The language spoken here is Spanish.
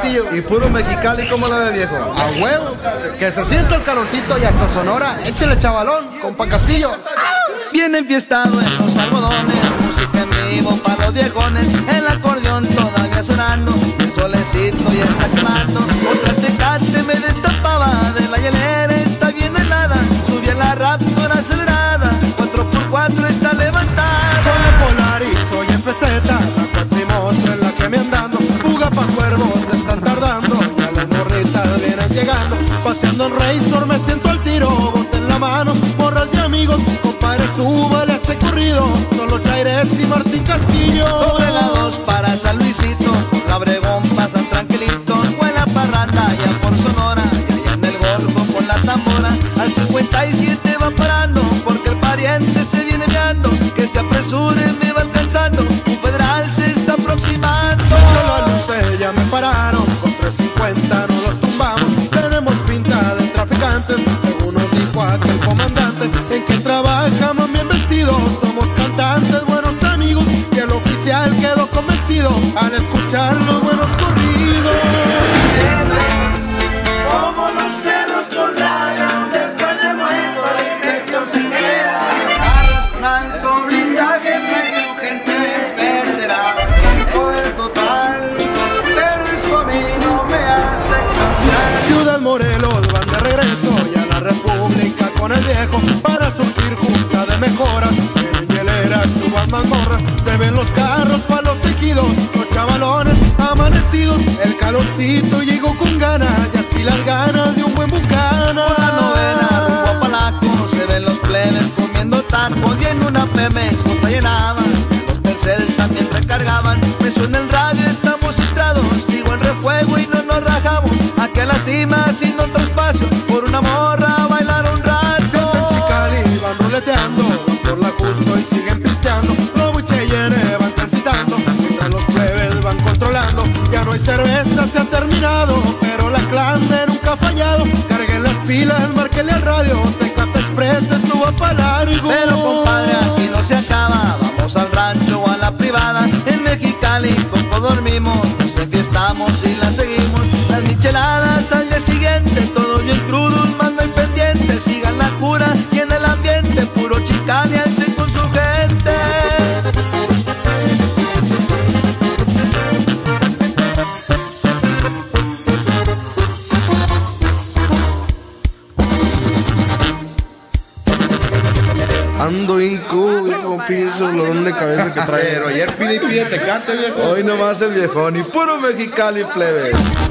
Castillo. Y puro Mexicali, ¿cómo la ve, viejo? A huevo, que se sienta el calorcito y hasta Sonora. Échale chavalón, compa Castillo. Bien enfiestado en los algodones, música en vivo para los viejones, el acordeón todavía sonando, el solecito ya está quemando. Otra Tecate me destapaba de la hielera, está bien helada, subí a la Raptor acelerada, 4x4 está levantada. Con la Polaris soy en peseta, la cuatrimoto en la que me andando, fuga pa' cuervos se están tardando, ya las morritas vienen llegando, paseando en Razor me siento al tiro, bote en la mano, morral de amigos, compadre súbale a ese corrido, solo Chaires y Martín Castillo. Sobre la 2 para San Luisito, la Obregón pasan tranquilito, buena parranda allá por Sonora, y allá en el Golfo con la tambora, al 57 va parando, porque el pariente se viene viando, que se apresure me va alcanzando, un federal se está aproximando. Solo a luces ya me pararon, con 350 no los tumbamos, tenemos pinta de traficantes, según nos dijo aquel comandante, en que trabajamos bien vestidos, somos cantantes, buenos amigos, y el oficial quedó convencido al escuchar los buenos corridos. Como los perros con rabia, después de muerto la infección se queda. Carros con alto blindaje, trae su gente pechera, poder total, pero eso a mí no me hace cambiar. Ciudad Morelos van de regreso y a la República con el viejo para surtir junta de mejoras. En hieleras suban mazmorras, se ven los carros pa' los ejidos, los chavalones amanecidos, el calorcito llegó con ganas y así las ganas de un buen bucana. Por la novena rumbo a Palaco, se ven los plebes comiendo tacos y en una Pemex monta llenaban, los Mercedes también recargaban, me suena el radio, estamos centrados, sigo en refuego y no nos rajamos, aquí a la cima sin otro espacio, por una morra a bailar un rato. Mexicali van ruleteando, van por la Justo y siguen pisteando, Lobo y Cheyenne van transitando, mientras los plebes van controlando, ya no hay cerveza, se ha terminado, pero la Clande nunca ha fallado, carguen las pilas, márquenle al radio, Tecate Express estuvo pa' largo. Pero compadre, aquí no se acaba, vamos al rancho o a la privada, en Mexicali poco dormimos, nos enfiestamos y la seguimos, las micheladas al día siguiente, todos bien crudos, mandan pendientes, sigan la cura y en el ambiente, puro Chicali al 100 con su gente. Ando bien cubo, viejo, pienso dolor de cabeza que trae. Pero ayer pide y pide Tecate, viejo. Hoy nomás el viejón y puro Mexicali, plebe.